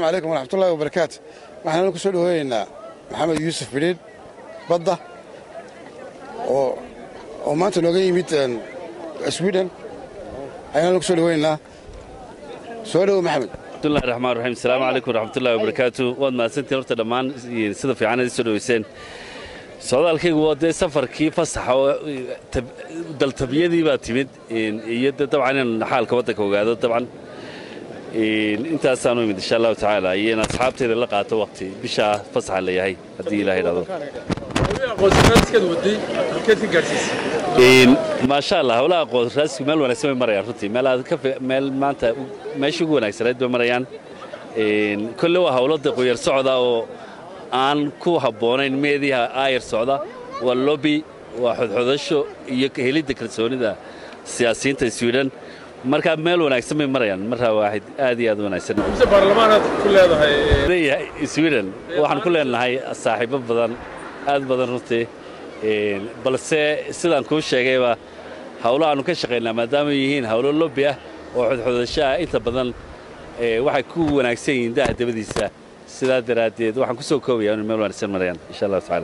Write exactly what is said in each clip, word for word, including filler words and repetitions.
عليكم ورحمة الله وبركاته. waxaan ku soo dhaweynaa Maxamed Yuusuf Bidid badda oo oo maanta nooga yimid Sweden ayaan ku soo dhaweynaa soo dhaw Maxamed. bismillaahir rahmaanir rahiim. Assalaamu alaykum warahmatullaahi wabarakaatuh. waad mahadsantiin horta dhammaan sida fiican ay soo dhaweyseen. socdaalkaygu waa dee safarkii fasaxa oo daltabiyadii baa timid iyo dabcan in xaalka waddanka ogaado dabcan intaasaan u imid insha allahu tacaala iyo in asxaabteeda la qaato waqti bisha fasaxa la yahay haddii ilaahay dhado maasha allah howlaha aqoonraasku meel wanaagsan bay marayaan runtii meel aad ka meel maanta meeshii ugu wanaagsanayd bay marayaan kolle waa howlada qoyar socda oo aan ku habboonayn meediha aayar socda waa lobby waa xodxodasho iyo helidda kalsoonida siyaasiyiinta Sweden marka meel wanaagsan bay marayaan marka waahid aad iyo aad wanaagsan imse baarlamaanad ku leedahay Sweden waxaan ku leenahay saaxiibo badan aad badan runtii balse sidaan ku sheegayba hawlaha ka shaqeynaa maadaama yihiin hawlo lobby ah oo xodxodasho inta badan waxay ku wanaagsan yihiin daa dabadiisa sidaa daraadeed waxaan ku soo koobayaa in meel wanaagsan marayaan insha Allah taala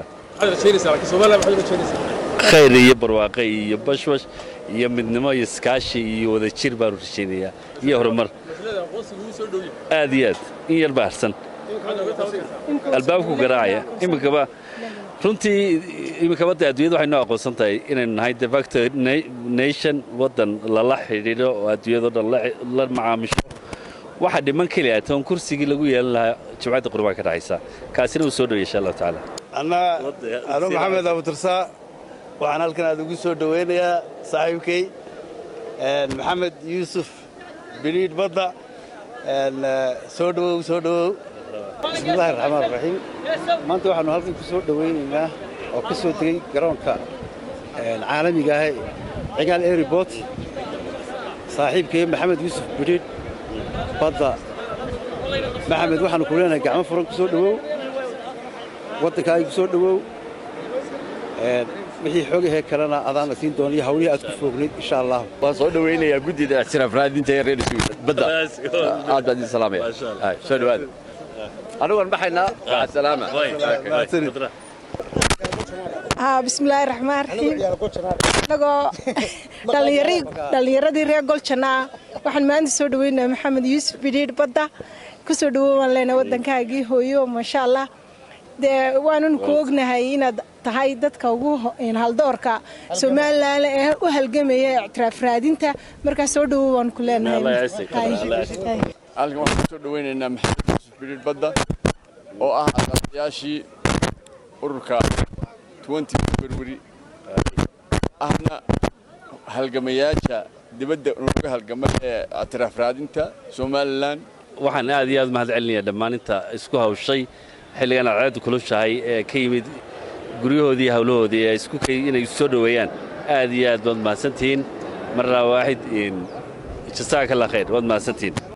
khayr iyo barwaaqo iyo bashwash iyo midnimo iyo iskaashi iyo wada jir baan u rajaynayaa iyo horumar aad iyo aad in yar baarsan albaabku garaacaya imikaba runtii imikaba adduunyada waxay noo aqoonsan tahay inaynu nahay de facto nation waddan lala xidhiidho oo adduunyada dhan la macaamisho waxa dhiman kaliya toon kursigii lagu yeelan lahaa jumcada qurbaan ka dhacaysa kaasina uu soo dhaweeyay insha Allah taala ana anu Maxamed Abu Tirsa waxaan halkan aad ugu soo dhaweynayaa saaxiibkay een Maxamed Yuusuf Bidid badda een soo dhawow soo dhawow bismillaahir rahmaanir rahiim maanta waxaanu halkan ku soo dhaweynaynaa oo ka soo tagay garoonka een caalamiga ah cigaal airport saaxiibkay Maxamed Yuusuf Bidid badda Maxamed waxaan ku leenahay gacmo furan ku soo dhawow waddanka ay ku soo dhawow een wixii xogahay kalena adaan la siin doonay hawlihi aad ku foognayd insha Allah waan soo dhaweynayaa gudida ixtiraaf raadinta ee reer Sweden badda aad baad salaamay ay soo dhawaad anigu waan baxaynaa waa salaama ah bismillaahir rahmaanir rahiim lago dhalinyaro dhalinyaradii reer Golchana waxaan maanta soo dhaweynaa Maxamed Yuusuf Bidid badda ku soo dhawow leena waddankaagii hooyo ma sha Allah de waanu ku ognahay inaad tahay dadka ugu haldoorka Soomaaliland ee u halgamaya ictiraaf raadinta marka soo dhawow waan ku leenahay halkan waxaan soo dhaweynaynaa Maxamed Yuusuf Bidid badda oo ah aqoonsiyaashii ururka twenty February ahna halgamayaasha dibadda unuga halgamay ee ictiraaf raadinta Soomaaliland waxaan aad iyo aad mahad celinayaa dhammaan inta isku hawshay xilligan aad kulushahay ee ka yimid guryahoodii hawlahoodii ee isku kay inay soo dhaweeyaan aad iyo aad baad mahadsantiin marna waahid in jazakallahu khayr waad mahadsantiin